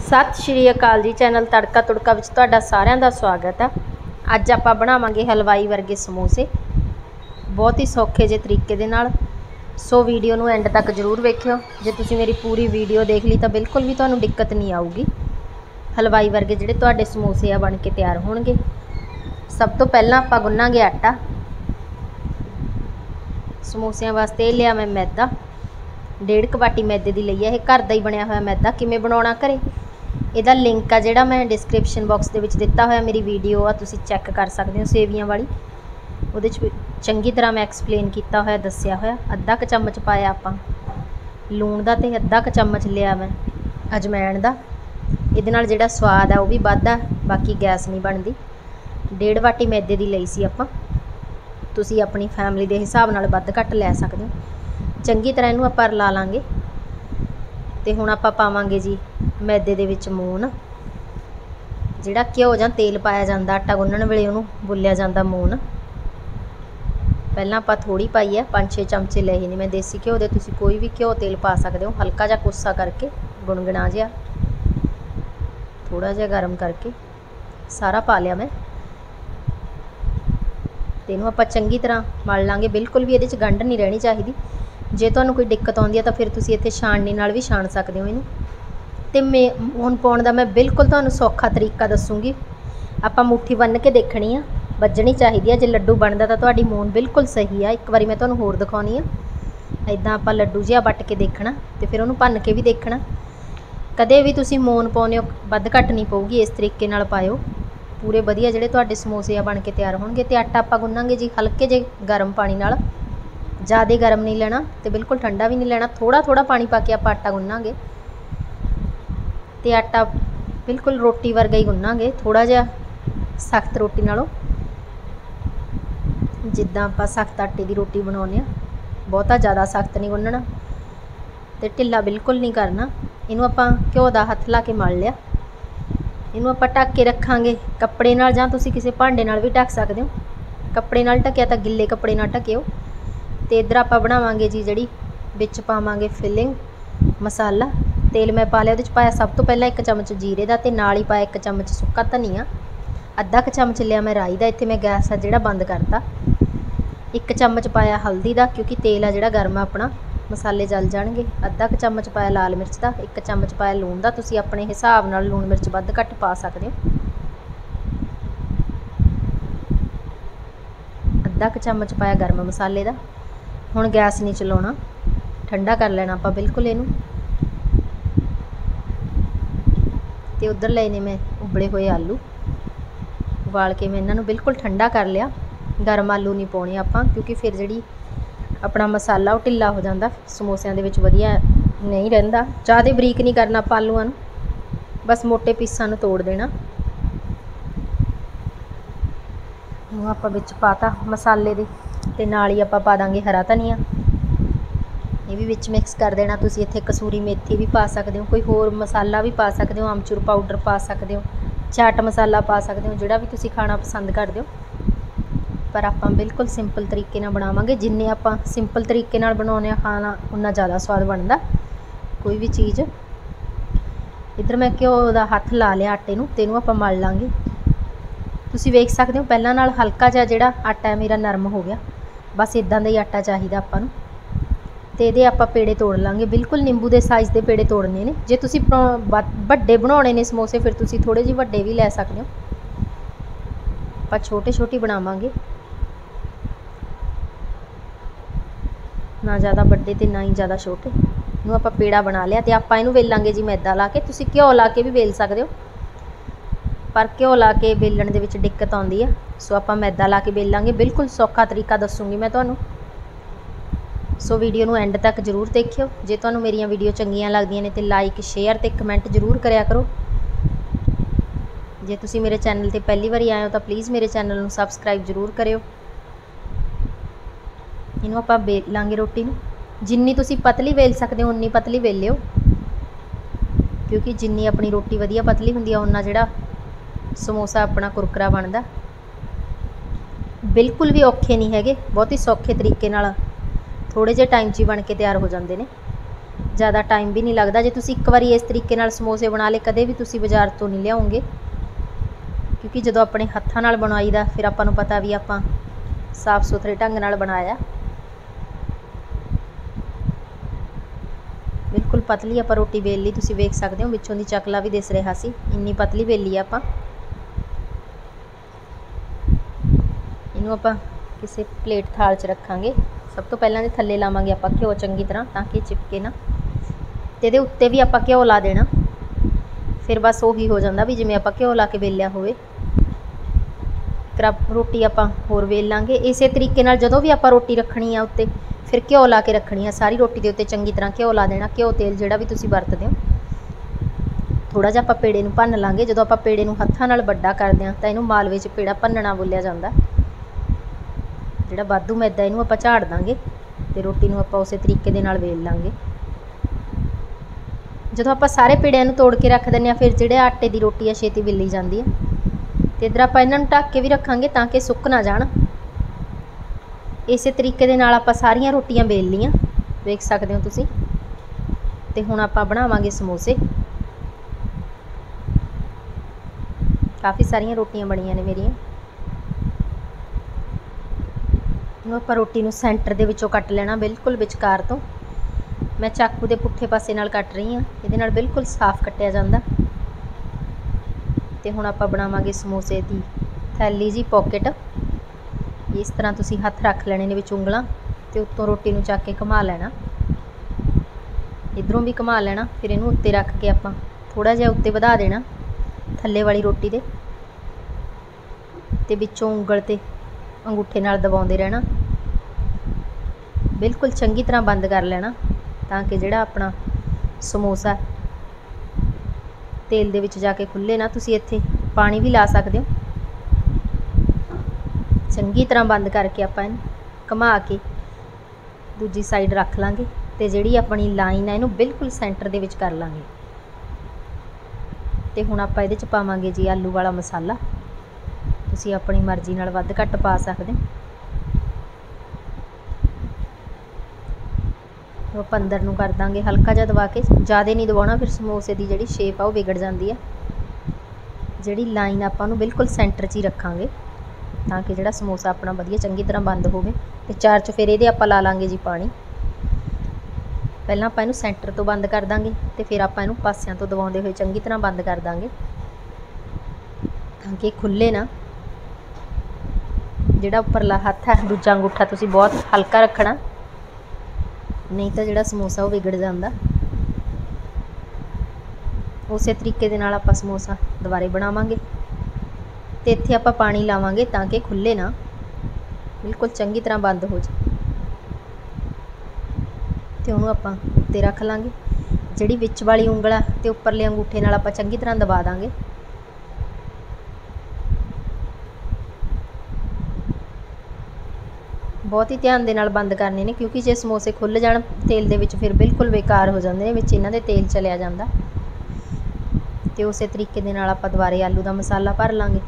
सत श्री अकाल जी। चैनल तड़का तुड़का विच तुहाडा सारिआं दा स्वागत है। अज आपां बनावांगे हलवाई वर्गे समोसे बहुत ही सौखे जे तरीके दे नाल। सो वीडियो नूं एंड तक जरूर वेखिओ। जे तुसीं मेरी पूरी वीडियो देख ली तो बिल्कुल भी तुहानूं दिक्कत नहीं आऊगी। हलवाई वर्गे जिहड़े तुहाडे समोसे आ बन के तैयार होणगे। सब तो पहलां आपां गुन्नांगे आटा। समोसिਆਂ वास्ते लिया मैं मैदा, 1.5 बाटी मैदे की लई है। यह घर का ही बनया हुआ मैदा। किवें बनाउणा घरे ਇਹਦਾ लिंक आ जिहड़ा मैं डिस्क्रिप्शन बॉक्स ਦੇ ਵਿੱਚ ਦਿੱਤਾ ਹੋਇਆ मेरी वीडियो आ, तुसीं चैक कर सकते हो। सेवियां वाली ਉਹਦੇ 'ਚ चंगी तरह मैं एक्सप्लेन किया होया, दस्सिया होया। अद्धा क चम्मच पाया आपां लूण दा ते अद्धा क चम्मच लिया मैं अजमैन दा। ਇਹਦੇ ਨਾਲ ਜਿਹੜਾ स्वाद आ वो भी ਵੱਧਦਾ, बाकी गैस नहीं बनती। 1.5 बाटी मैदे की लई सी आपां। तुसीं अपनी फैमिली के हिसाब नाल वध घट लै सकते हो। चंगी तरह इनू आपां रला लांगे ते हुण आपां पावांगे जी मैदे दे विच मून। जिहड़ा घिओ जां तेल पाया जांदा आटा गुन्नण वेले उहनूं बोलिया जांदा मून। पहलां आपां थोड़ी पाई है, 5-6 चमचे लए ने मैं देसी घिओ दे। तुसीं कोई भी घिओ तेल पा सकते हो। हल्का जिहा कोसा करके गुणगुणा जिहा थोड़ा जिहा गर्म करके सारा पा लिया मैं। ते इहनूं आपां चंगी तरह मल लांगे। बिल्कुल भी इहदे च गंढ नहीं रहनी चाहिदी। जे तुहानूं कोई दिक्कत आउंदी है तो फिर तुसीं इत्थे छाणनी नाल भी छाण सकदे हो इहनूं। ते मून पाउण दा मैं बिल्कुल तुहानूं सौखा तरीका दसूँगी। आपां मुट्ठी बन्न के देखनी आ, वज्जणी चाहिदी है। जे लड्डू बनदा तो तुहाडी मून बिल्कुल सही आ। एक बारी मैं तुहानूं होर दिखाउणी आ। इदां आपां लड्डू जिहा वट के देखना ते फिर उहनूं भन्न के भी देखना। कदे भी तुसीं मून पाउने हो वध घट नहीं पऊगी। इस तरीके नाल पाइओ, पूरे वधिया जिहड़े तुहाडे समोसे आ बन के तैयार होणगे। ते आटा आपां गुन्नांगे जी हल्के जे गर्म पानी नाल। ज़्यादा गर्म नहीं लेना तो बिल्कुल ठंडा भी नहीं लेना। थोड़ा थोड़ा पानी पा के आपां आटा गुन्नांगे ते आटा बिल्कुल रोटी वर्गा ही गुन्नांगे। थोड़ा जिहा सख्त रोटी नालों, जिद्दां आपां सख्त आटे की रोटी बनाउने आ। बहुता ज़्यादा सख्त नहीं गुन्नना ते ढिल्ला बिल्कुल नहीं करना। इनू आपां घिओ दा हत्थ ला के मल लिया। इनू आपां ढक के रखांगे कपड़े नाल, जां तुसीं किसी भांडे नाल भी ढक सकदे हो। कपड़े नाल ढकिया तो गिले कपड़े नाल ढकिओ। ते इधर आपां बनावांगे जी जिहड़ी विच पावांगे फिलिंग मसाला। तेल मैं पा लिया, उहदे च पाया सब तो पहला 1 चम्मच जीरे दा ते नाल ही पाया 1 चम्मच सुक्का धनिया। अद्धा क चम्मच लिया मैं राई दा। इत्थे मैं गैस आ जिहड़ा बंद करता। 1 चम्मच पाया हल्दी दा, क्योंकि तेल आ जिहड़ा गर्म आ अपना, मसाले जल जाणगे। अद्धा क चम्मच पाया लाल मिर्च दा, 1 चम्मच पाया लूण दा। तुसीं अपने हिसाब नाल लूण मिर्च वध घट पा सकदे हो। अद्धा क चम्मच पाया गर्म मसाले दा। हुण गैस नहीं चलाउणा, ठंडा कर लेना आपां बिल्कुल इहनूं। ते उधर लए ने मैं उबले हुए आलू, उबाल के मैं इन्हां नूं बिल्कुल ठंडा कर लिया। गर्म आलू नहीं पाउणे आपां, क्योंकि फिर जिहड़ी अपना मसाला वो ढिल्ला हो जाता, समोसिਆਂ ਦੇ ਵਿੱਚ वधिया नहीं रहिंदा। ज़्यादा बरीक नहीं करना आपां आलूआं नूं, बस मोटे पीसां नूं तोड़ देना। हुण आपां विच पाता मसाले दे ते नाल ही आपां पा दांगे हरा धनिया। ये भी विच मिक्स कर देना। तुसीं इत्थे कसूरी मेथी भी पा सकते हो, कोई होर मसाला भी पा सकते हो, आमचूर पाउडर पा सकते हो, चाट मसाला पा सकते हो, जिहड़ा भी तुसीं खाना पसंद करदे हो। पर आपां बिल्कुल सिंपल तरीके नाल बनावांगे। जिन्ने आपां सिंपल तरीके नाल बनाउने आ खाना, उन्ना ज़्यादा स्वाद बनदा कोई भी चीज़। इधर मैं घिओ दा हत्थ ला लिया आटे नूं ते इहनूं आपां मल लांगे। तुसीं वेख सकदे हो पहलां नाल हल्का जिहा जिहड़ा आटा है मेरा नरम हो गया। बस इदां दा ही आटा चाहिदा आपां नूं। ते इहदे आपां पेड़े तोड़ लांगे। बिल्कुल नींबू दे साइज़ दे पेड़े तोड़ने ने। जे तुसीं वड्डे बनाउणे ने समोसे, फिर तुसीं थोड़े ਜਿਹੇ वड्डे भी लै सकदे हो। आपां छोटे छोटे बनावांगे, ना ज़्यादा वड्डे ते ना ही ज़्यादा छोटे। इहनूं आपां पेड़ा बना लिया ते आपां इहनूं वेलांगे जी मैदा ला के। तुसीं घिओ ला के भी वेल सकदे हो, पर घिओ ला के वेलण दे विच दिक्कत आउंदी है। सो आपां मैदा ला के वेलांगे। बिल्कुल सौखा तरीका दसूँगी मैं तुहानूं। सो वीडियो नूं एंड तक जरूर देखियो। जे तुहानूं मेरियां वीडियो चंगियां लगदियां ने ते लाइक शेयर ते कमेंट जरूर करिया करो। जे तुसीं मेरे चैनल ते पहली बारी आए हो तो प्लीज़ मेरे चैनल नूं सबसक्राइब जरूर करियो। इहनूं आपां वेलांगे रोटी नूं। जिन्नी तुसीं पतली वेल सकदे हो उन्नी पतली वेलिओ, क्योंकि जिन्नी अपनी रोटी वधिया पतली हुंदी है उन्ना जिहड़ा समोसा अपना कुरकुरा बनदा। बिल्कुल भी औखे नहीं हैगे, बहुत ही सौखे तरीके नाल थोड़े जे टाइम 'च ही बन के तैयार हो जाते हैं। ज़्यादा टाइम भी नहीं लगता। जे तुसी एक बारी इस तरीके नाल समोसे बना ले, कदे भी तुसी बाज़ार तो नहीं लियाओगे, क्योंकि जो अपने हत्थां नाल बनाई दा फिर आपां नूं पता भी आपां साफ सुथरे ढंग नाल बनाया। बिल्कुल पतली आपां रोटी बेल ली, तुसी वेख सकते हो विचों दी चकला भी दिस रहा सी, इन्नी पतली बेली आपां। इनू आपां किसी प्लेट थाल च रखांगे। सब तो पहलां दे थल्ले लावांगे आपां घ्यो चंगी तरह, ताकि चिपके ना, ते इहदे उत्ते भी आपां घ्यो ला देना। फिर बस उही हो जांदा भी जिवें आपां घ्यो ला के बेलिया होवे। फिर रोटी आपां होर बेल लांगे इसे तरीके नाल। जदों भी आपां रोटी रखनी आ उत्ते फिर घ्यो ला के रखनी है, सारी रोटी के उत्ते चंगी तरह घ्यो ला देना। घ्यो तेल जिहड़ा भी तुसीं वरतदे हो। थोड़ा जिहा आपां पेड़े नूं भन्न लांगे। जदों आपां पेड़े नूं हत्थां नाल वड्डा करदे हां तां इहनूं मालवे 'च पेड़ा भन्नना बोलिया जांदा। जिहड़ा वाधू मैदा इहनूं आपां झाड़ दांगे ते रोटी नूं आपां उसे तरीके दे नाल वेल लांगे। जदों आपां सारे पेड़िਆਂ नूं तोड़ के रख दिंदे हां, फिर जिहड़े आटे दी रोटी आ छेती विल्ली जांदी है। ते इधर आपां इन्हां नूं ढक के भी रखांगे ताकि सुੱਕ ना जाण। इसे तरीके दे नाल आपां सारियां रोटियां बेल लीआं, वेख सकदे हो तुसीं। ते हुण आपां बनावांगे समोसे। काफ़ी सारियां रोटियां बणीਆਂ ने मेरियां। हुण आपां रोटी नूं सेंटर दे विचों कट लेना, बिल्कुल विचकार तो। मैं चाकू दे पुट्ठे पासे नाल कट रही हाँ, इहदे नाल बिल्कुल साफ कट्टिया जांदा। ते हुण आपां बनावांगे समोसे दी थैली जी पॉकेट। इस तरह तुसी हत्थ रख लेने ने विच उंगलां, ते उत्तों रोटी नूं चक के घुमा लेना, इधरों भी घुमा लेना। फिर इहनूं उत्ते रख के आपां थोड़ा जिहा उत्ते वधा देना थल्ले वाली रोटी दे, ते विचों उंगल ते अंगूठे नाल दबाउंदे रहना। बिल्कुल चंगी तरह बंद कर लेना, ताकि जिहड़ा अपना समोसा तेल दे विच जाके खुले ना। तुसी इत्थे पानी भी ला सकदे हो। चंगी तरह बंद करके आपां इहनूं घुमा के दूजी साइड रख लांगे, ते जिहड़ी अपनी लाइन है इहनूं बिल्कुल सेंटर दे विच कर लांगे। ते हुण आपां इहदे च पावांगे जी आलू वाला मसाला। तुसी अपनी मर्जी नाल वध घट पा सकदे हो। आपां अंदर नूं कर दांगे हल्का जिहा दबा के, ज़्यादा नहीं दबाउणा, फिर समोसे की जिहड़ी शेप आ वो बिगड़ जाती है। जिहड़ी लाइन आपां उहनूं बिल्कुल सेंटर 'च ही रखांगे, ताकि जिहड़ा समोसा अपना वधिया चंगी तरह बंद होवे। ते चार चुफेरे इहदे आपां ला लांगे जी पानी। पहलां आपां इहनूं सेंटर तो बंद कर दांगे, ते फिर आपां इहनूं पासिਆਂ तो दबाउंदे होए चंगी तरह बंद कर दांगे, ताकि खुले ना। जिहड़ा उपरला हत्थ है दूजा अंगूठा तुसीं बहुत हल्का रखना, नहीं तो जिहड़ा समोसा वो विगड़ जांदा। उसे तरीके दे नाल आपां समोसा दुबारे बनावांगे। ते इत्थे आपां पानी लावांगे ताकि खुले ना, बिल्कुल चंगी तरह बंद हो जाए। ते उहनूं आपां उत्ते रख लांगे। जिहड़ी विच वाली उंगल आ ते उपरले अंगूठे नाल आपां चंगी तरह दबा दांगे। बहुत ही ध्यान दे नाल बंद करने ने, क्योंकि जे समोसे खुल जाण तेल दे विच फिर बिल्कुल बेकार हो जांदे ने, विच इन्हां दे तेल चलिया जांदा। ते उसे तरीके दे नाल आपां दुबारे आलू दा मसाला भर लांगे।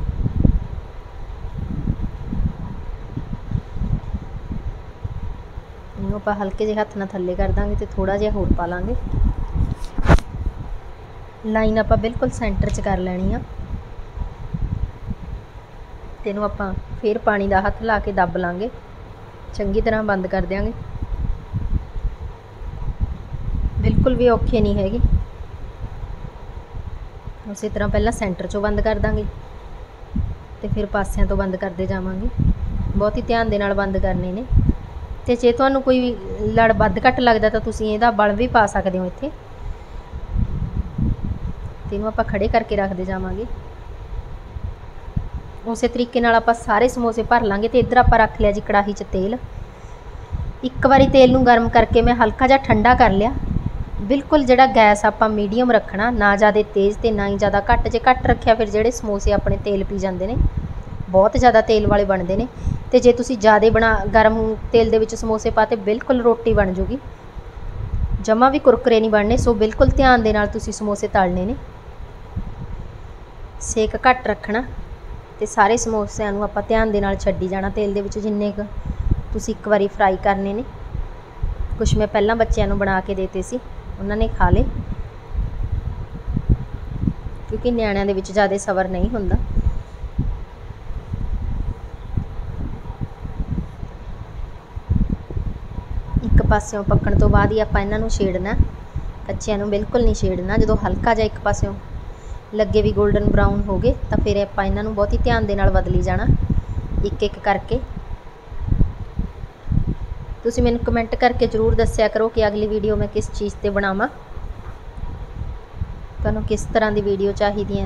इहनूं आपां हल्के जिहे हत्थ नाल थल्ले कर दांगे ते थोड़ा जिहा होर पा लांगे। लाइन आपां बिल्कुल सेंटर 'च कर लैनी आ। ते इहनूं आपां फिर पानी दा हत्थ ला के दब लांगे, चंगी तरह बंद कर देंगे। बिल्कुल भी औखे नहीं हैगे। उसी तरह पहला सेंटर चों बंद कर देंगे, तो फिर पासिਆਂ तो बंद करते जावांगे। बहुत ही ध्यान दे नाल बंद करने ने। ते जे तुहानूं कोई लड़ वध घट लगदा तां तुसीं इहदा बल भी पा सकदे हो इत्थे। ते इहनूं आपां खड़े करके रखते जावांगे। उस तरीके नाल आपां सारे समोसे भर लांगे। तो इधर आपां रख लिया जी कड़ाही 'च तेल। एक बारी तेल नूं गर्म करके मैं हल्का जिहा ठंडा कर लिया। बिल्कुल जिहड़ा गैस आपां मीडियम रखना, ना ज़्यादा तेज़ ते ना ही ज़्यादा घट। जे घट रखिया फिर जिहड़े समोसे अपने तेल पी जांदे ने, बहुत ज़्यादा तेल वाले बनते हैं। तो जे तुसीं ज़्यादा गर्म तेल दे विच समोसे पाते बिल्कुल रोटी बन जूगी, जमा भी कुरकुरे नहीं बनने। सो बिल्कुल ध्यान दे नाल तुसीं समोसे तलने ने। सेक घट रखना, तो सारे समोसिਆਂ ਨੂੰ ਆਪਾਂ ध्यान दे नाल छड्डी जाना तेल दे विच जिन्ने क तुसीं एक बारी फ्राई करने ने। कुछ मैं पहलां बच्चों नूं बना के देते सी, ਉਹਨਾਂ ਨੇ ਖਾ ਲਏ, ਕਿਉਂਕਿ ਨਿਆਣਿਆਂ ਦੇ ਵਿੱਚ ਜ਼ਿਆਦਾ ਸਬਰ ਨਹੀਂ ਹੁੰਦਾ। ਇੱਕ ਪਾਸਿਓਂ ਪੱਕਣ ਤੋਂ ਬਾਅਦ ਹੀ ਆਪਾਂ ਇਹਨਾਂ ਨੂੰ ਛੇੜਨਾ, ਕੱਚਿਆਂ ਨੂੰ ਬਿਲਕੁਲ ਨਹੀਂ ਛੇੜਨਾ। ਜਦੋਂ ਹਲਕਾ ਜਿਹਾ ਇੱਕ ਪਾਸਿਓਂ ਲੱਗੇ ਵੀ 골ਡਨ ਬਰਾਊਨ ਹੋ ਗਏ ਤਾਂ ਫਿਰ ਆਪਾਂ ਇਹਨਾਂ ਨੂੰ ਬਹੁਤ ਹੀ ਧਿਆਨ ਦੇ ਨਾਲ ਬਦਲੀ ਜਾਣਾ, ਇੱਕ ਇੱਕ ਕਰਕੇ। ਤੁਸੀਂ ਮੈਨੂੰ ਕਮੈਂਟ ਕਰਕੇ ਜ਼ਰੂਰ ਦੱਸਿਆ ਕਰੋ ਕਿ ਅਗਲੀ ਵੀਡੀਓ ਮੈਂ ਕਿਸ ਚੀਜ਼ 'ਤੇ ਬਣਾਵਾਂ, ਤੁਹਾਨੂੰ ਕਿਸ ਤਰ੍ਹਾਂ ਦੀ ਵੀਡੀਓ ਚਾਹੀਦੀ ਹੈ।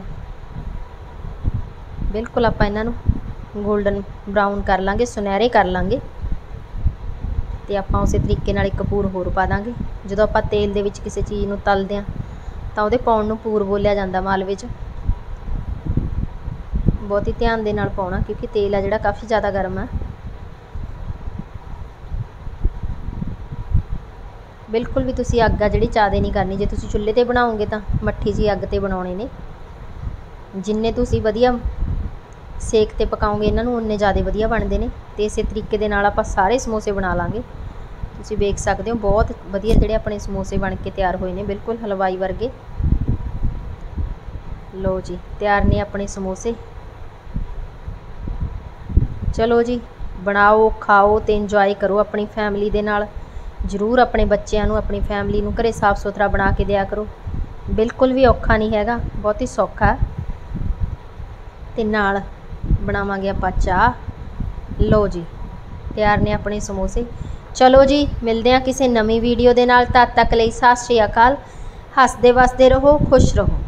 ਬਿਲਕੁਲ ਆਪਾਂ ਇਹਨਾਂ ਨੂੰ 골ਡਨ ਬਰਾਊਨ ਕਰ ਲਾਂਗੇ, ਸੁਨਹਿਰੇ ਕਰ ਲਾਂਗੇ, ਅਤੇ ਆਪਾਂ ਉਸੇ ਤਰੀਕੇ ਨਾਲ ਇੱਕ ਪੂਰ ਹੋਰ ਪਾ ਦਾਂਗੇ। ਜਦੋਂ ਆਪਾਂ ਤੇਲ ਦੇ ਵਿੱਚ ਕਿਸੇ ਚੀਜ਼ ਨੂੰ ਤਲਦੇ ਹਾਂ ਤਾਂ ਉਹਦੇ ਪਾਉਣ ਨੂੰ ਪੂਰ ਬੋਲਿਆ ਜਾਂਦਾ ਮਾਲਵੇ 'ਚ। ਬਹੁਤ ਹੀ ਧਿਆਨ ਦੇ ਨਾਲ ਪਾਉਣਾ, ਕਿਉਂਕਿ ਤੇਲ ਆ ਜਿਹੜਾ ਕਾਫੀ ਜ਼ਿਆਦਾ ਗਰਮ ਹੈ। ਬਿਲਕੁਲ ਵੀ ਤੁਸੀਂ ਅੱਗ ਆ ਜਿਹੜੀ ਜ਼ਿਆਦਾ ਨਹੀਂ ਕਰਨੀ। ਜੇ ਤੁਸੀਂ ਚੁੱਲ੍ਹੇ 'ਤੇ ਬਣਾਓਗੇ ਤਾਂ ਮੱਠੀ ਜਿਹੀ ਅੱਗ 'ਤੇ ਬਣਾਉਣੇ ਨੇ। ਜਿੰਨੇ ਤੁਸੀਂ ਵਧੀਆ ਸੇਕ 'ਤੇ ਪਕਾਓਗੇ ਇਹਨਾਂ ਨੂੰ, ਉਨੇ ਜ਼ਿਆਦਾ ਵਧੀਆ ਬਣਦੇ ਨੇ। ਅਤੇ ਇਸੇ ਤਰੀਕੇ ਦੇ ਨਾਲ ਆਪਾਂ ਸਾਰੇ ਸਮੋਸੇ ਬਣਾ ਲਾਂਗੇ। ਤੁਸੀਂ ਵੇਖ ਸਕਦੇ ਹੋ ਬਹੁਤ ਵਧੀਆ ਜਿਹੜੇ ਆਪਣੇ ਸਮੋਸੇ ਬਣ ਕੇ ਤਿਆਰ ਹੋਏ ਨੇ, ਬਿਲਕੁਲ ਹਲਵਾਈ ਵਰਗੇ। ਲਓ ਜੀ, ਤਿਆਰ ਨੇ ਆਪਣੇ ਸਮੋਸੇ। ਚਲੋ ਜੀ, ਬਣਾਓ, ਖਾਓ ਅਤੇ ਇੰਜੋਏ ਕਰੋ ਆਪਣੀ ਫੈਮਿਲੀ ਦੇ ਨਾਲ। ਜ਼ਰੂਰ ਆਪਣੇ ਬੱਚਿਆਂ ਨੂੰ, ਆਪਣੀ ਫੈਮਿਲੀ ਨੂੰ ਘਰੇ ਸਾਫ਼ ਸੁਥਰਾ ਬਣਾ ਕੇ ਦਿਆ ਕਰੋ। ਬਿਲਕੁਲ ਵੀ ਔਖਾ ਨਹੀਂ ਹੈਗਾ, ਬਹੁਤ ਹੀ ਸੌਖਾ। ਅਤੇ ਨਾਲ ਬਣਾਵਾਂਗੇ ਆਪਾਂ ਚਾਹ। ਲਓ ਜੀ, ਤਿਆਰ ਨੇ ਆਪਣੇ ਸਮੋਸੇ। ਚਲੋ ਜੀ, ਮਿਲਦੇ ਹਾਂ ਕਿਸੇ ਨਵੀਂ ਵੀਡੀਓ ਦੇ ਨਾਲ। ਤਦ ਤੱਕ ਲਈ ਸਤਿ ਸ਼੍ਰੀ ਅਕਾਲ। ਹੱਸਦੇ ਵਸਦੇ ਰਹੋ, ਖੁਸ਼ ਰਹੋ।